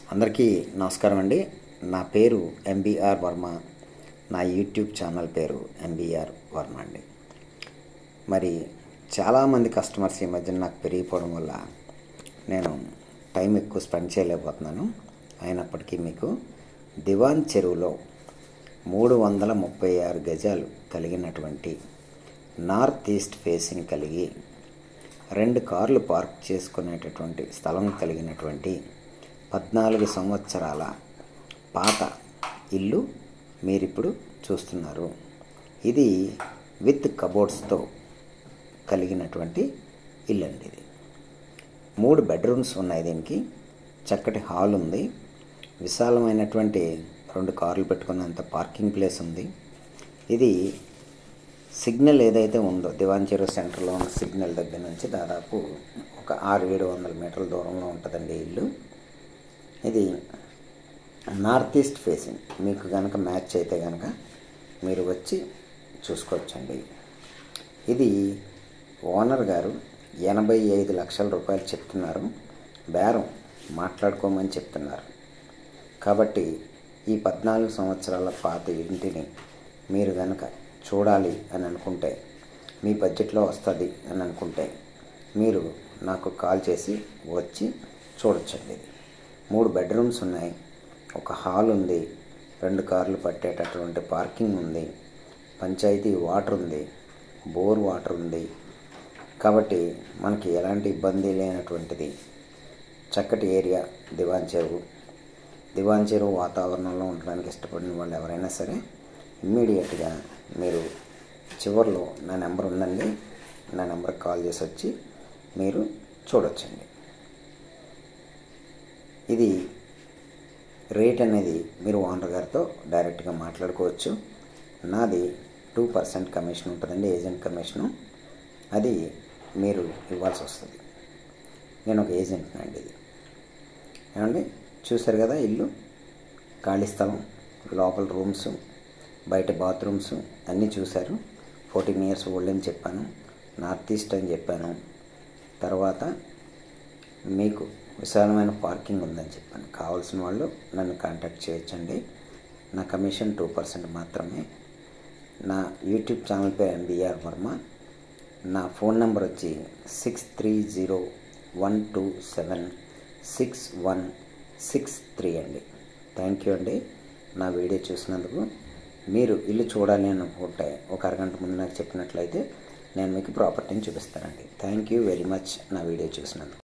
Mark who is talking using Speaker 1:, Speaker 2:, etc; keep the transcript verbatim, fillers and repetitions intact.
Speaker 1: అందరికీ నమస్కారం అండి. నా పేరు ఎంబీఆర్ వర్మ. నా యూట్యూబ్ ఛానల్ పేరు ఎంబీఆర్ వర్మ అండి. మరి చాలామంది కస్టమర్స్ ఈ మధ్యన నాకు పెరిగిపోవడం వల్ల నేను టైం ఎక్కువ స్పెండ్ చేయలేకపోతున్నాను. అయినప్పటికీ మీకు దివాన్ చెరువులో మూడు వందల ముప్పై ఆరు గజాలు కలిగినటువంటి నార్త్ ఈస్ట్ ఫేసింగ్ కలిగి రెండు కార్లు పార్క్ చేసుకునేటటువంటి స్థలం కలిగినటువంటి పద్నాలుగు సంవత్సరాల పాత ఇల్లు మీరిప్పుడు చూస్తున్నారు. ఇది విత్ కబోర్డ్స్తో కలిగినటువంటి ఇల్లు అండి. ఇది మూడు బెడ్రూమ్స్ ఉన్నాయి. దీనికి చక్కటి హాల్ ఉంది. విశాలమైనటువంటి రెండు కార్లు పెట్టుకున్నంత పార్కింగ్ ప్లేస్ ఉంది. ఇది సిగ్నల్ ఏదైతే ఉందో దివాన్ చెరువు సెంటర్లో ఉన్న సిగ్నల్ దగ్గర నుంచి దాదాపు ఒక ఆరు ఏడు వందల మీటర్ల దూరంలో ఉంటుందండి ఇల్లు. ఇది నార్త్ ఈస్ట్ ఫేసింగ్. మీకు కనుక మ్యాచ్ అయితే కనుక మీరు వచ్చి చూసుకోవచ్చండి. ఇది ఓనర్ గారు ఎనభై ఐదు లక్షల రూపాయలు చెప్తున్నారు. బేరం మాట్లాడుకోమని చెప్తున్నారు. కాబట్టి ఈ పద్నాలుగు సంవత్సరాల పాత ఇంటిని మీరు కనుక చూడాలి అని అనుకుంటే, మీ బడ్జెట్లో వస్తుంది అని అనుకుంటే మీరు నాకు కాల్ చేసి వచ్చి చూడొచ్చండి. మూడు బెడ్రూమ్స్ ఉన్నాయి, ఒక హాల్ ఉంది, రెండు కార్లు పట్టేటటువంటి పార్కింగ్ ఉంది, పంచాయతీ వాటర్ ఉంది, బోర్ వాటర్ ఉంది. కాబట్టి మనకి ఎలాంటి ఇబ్బంది లేనటువంటిది చక్కటి ఏరియా దివాన్ చెరువు. దివాన్ చెరువు వాతావరణంలో ఉండడానికి ఇష్టపడిన వాళ్ళు ఎవరైనా సరే ఇమ్మీడియట్గా మీరు చివరిలో నా నెంబర్ ఉందండి, నా నెంబర్కి కాల్ చేసి వచ్చి మీరు చూడొచ్చండి. ఇది రేట్ అనేది మీరు ఓనర్ గారితో డైరెక్ట్గా మాట్లాడుకోవచ్చు. నాది టూ పర్సెంట్ కమిషన్ ఉంటుందండి, ఏజెంట్ కమిషను. అది మీరు ఇవ్వాల్సి వస్తుంది. నేను ఒక ఏజెంట్ అండి. ఇది ఏమండి చూసారు కదా, ఇల్లు ఖాళీ స్థలం, లోపల రూమ్స్, బయట బాత్రూమ్స్ అన్నీ చూశారు. ఫోర్టీన్ ఇయర్స్ ఓల్డ్ అని చెప్పాను, నార్త్ ఈస్ట్ అని చెప్పాను. తర్వాత మీకు విశాలమైన పార్కింగ్ ఉందని చెప్పాను. కావాల్సిన వాళ్ళు నన్ను కాంటాక్ట్ చేయొచ్చండి. నా కమిషన్ టూ పర్సెంట్ మాత్రమే. నా యూట్యూబ్ ఛానల్ పేరు ఎంబీఆర్ వర్మ. నా ఫోన్ నెంబర్ వచ్చి six three zero one two seven six one six three అండి. థ్యాంక్ యూ అండి నా వీడియో చూసినందుకు. మీరు ఇల్లు చూడాలి అని అనుకుంటే ఒక అరగంట ముందు నాకు చెప్పినట్లయితే నేను మీకు ప్రాపర్టీని చూపిస్తానండి. థ్యాంక్ యూ వెరీ మచ్ నా వీడియో చూసినందుకు.